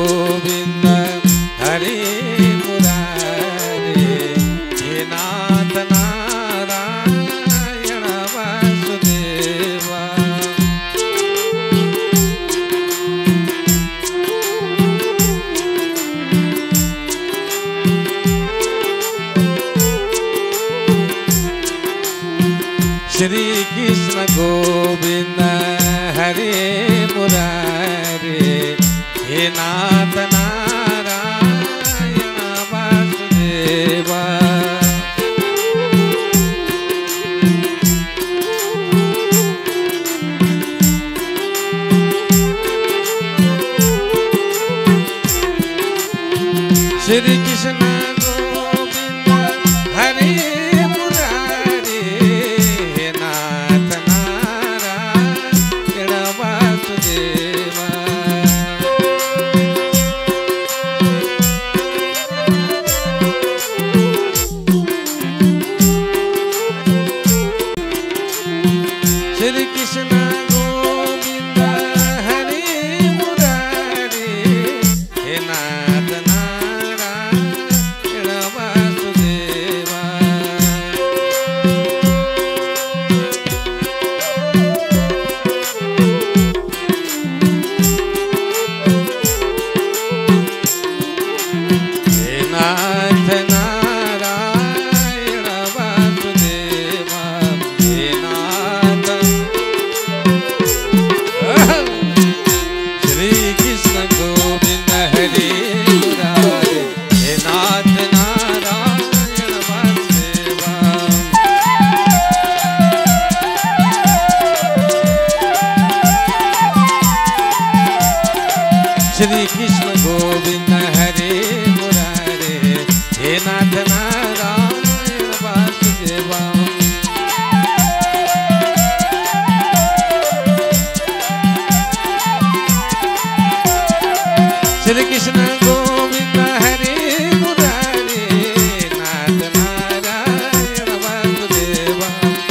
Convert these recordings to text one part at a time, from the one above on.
गोविंद हरे मुरारे हे नाथ नारायण वासुदेवा। श्री कृष्ण गोविंद हरे मुरारे हे नाथ नारायण वासुदेवा। श्री कृष्ण गोविंद हरे मुरारे हे नाथ नारायण वासुदेवा। श्री कृष्ण गोविंद हरे मुरारे हे नाथ नारायण वासुदेवा। हे नाथ नारायण वासुदेवा। हे नाथ श्री कृष्ण गोविंद हरे मुरारे हे नाथ नारायण वासुदेवा। श्री कृष्ण गोविंद हरे मुरारे हे नाथ नारायण वासुदेवा। श्री कृष्ण गोविंद हरे मुरारे नाथ नारायण वासुदेवा।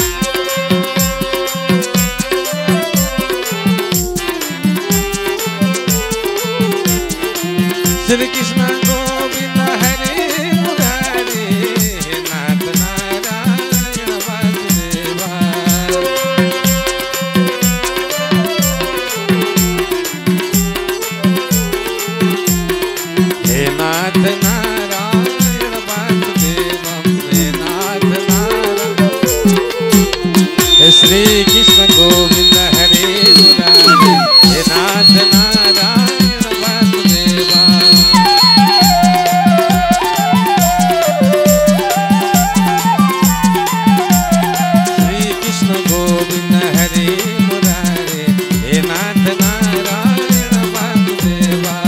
श्री कृष्ण गोविंद हरे मुरारे नाथ नारायण वासुदेवा। हे नाथ नारायण वासुदेवा। हे नाथ नारायण। श्री कृष्ण गोविंद हरे मुरारे हे नाथ नारायण वासुदेवा। श्री कृष्ण गोविंद हरे मुरारे हे नाथ नारायण वासुदेवा।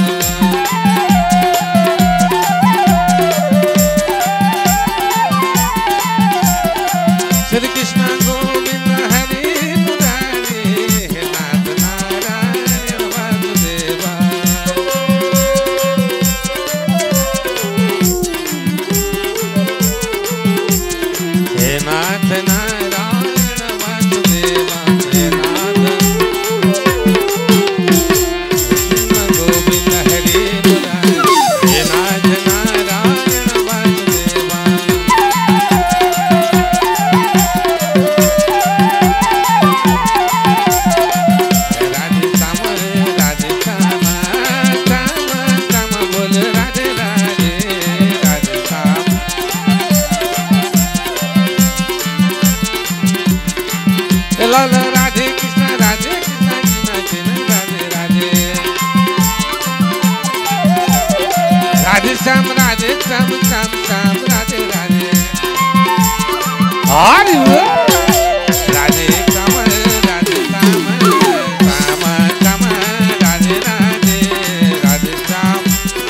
श्री कृष्ण गोविंद हरे मुरारे हे नाथ नारायण वासुदेवा। हे नाथ नारायण वासुदेवा। हे नाथ कृष्ण गोविंद हरे मुरारे हे नाथ नारायण वासुदेवा। राधे श्याम श्याम श्याम बोल राधे राधे राधे श्याम। लाल राधे कृष्ण कृष्ण कृष्ण राधे राधे। राधे श्याम श्याम श्याम राधे राधे। राधे श्याम राधे श्याम श्याम श्याम राधे राधे राधे श्याम।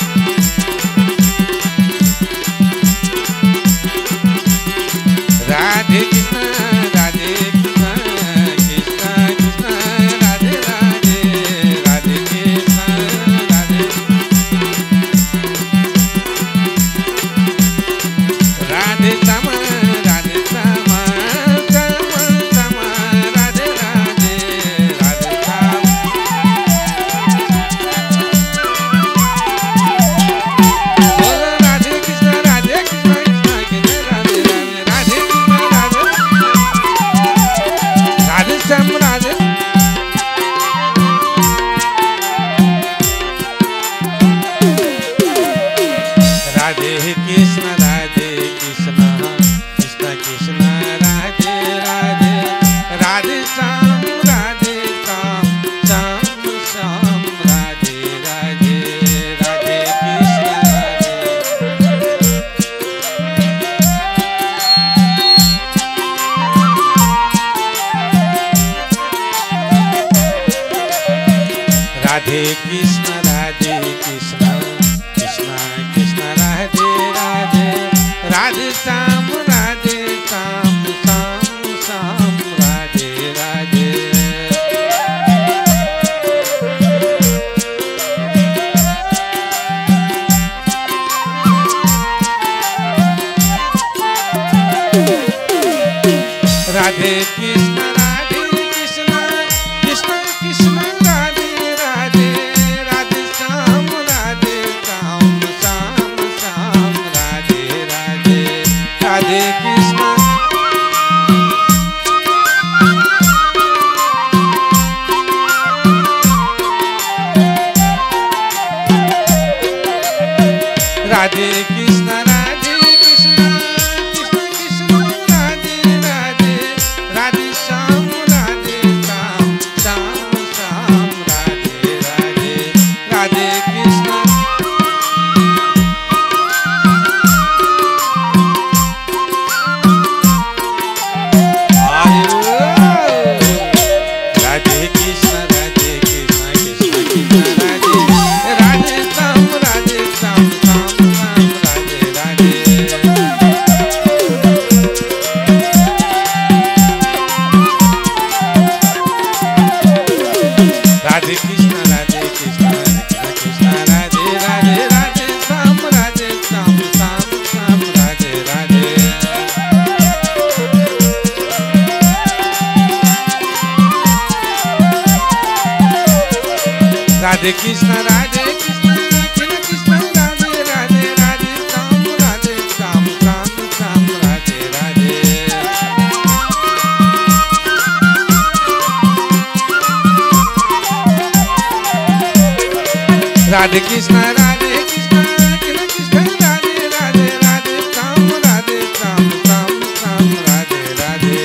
राधे कृष्ण कृष्ण कृष्ण राधे राधे राधे कृष्ण राधे। राधे श्याम श्याम राधे श्याम श्याम श्याम राधे राधे राधे कृष्ण कृष्ण कृष्ण राधे राधे राधे श्याम श्याम श्याम राधे राधे राधे कृष्ण राधे कृष्ण राधे कृष्ण कृष्ण कृष्ण राधे राधे राधे श्याम श्याम श्याम राधे राधे राधे कृष्ण कृष्ण कृष्ण राधे राधे राधे श्याम श्याम श्याम राधे राधे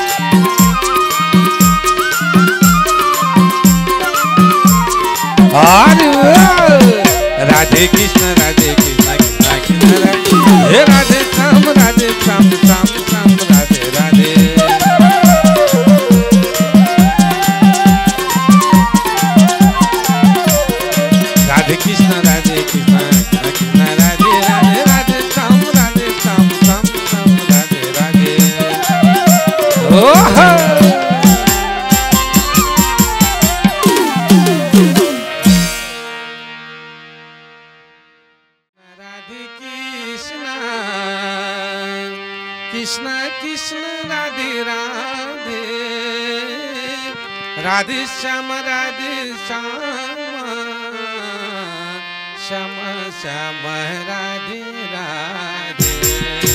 राधे कृष्ण कृष्ण कृष्ण राधे हे राधे श्याम श्याम श्याम राधे राधे राधे कृष्ण कृष्ण कृष्ण राधे राधे राधे श्याम श्याम श्याम राधे राधे ओह कृष्ण कृष्ण राधे राधे राधे श्याम श्याम श्याम राधे राधे